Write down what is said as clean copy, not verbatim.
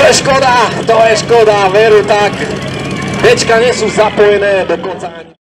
to je škoda, veru tak. Bečka nie sú zapojené dokonca ani.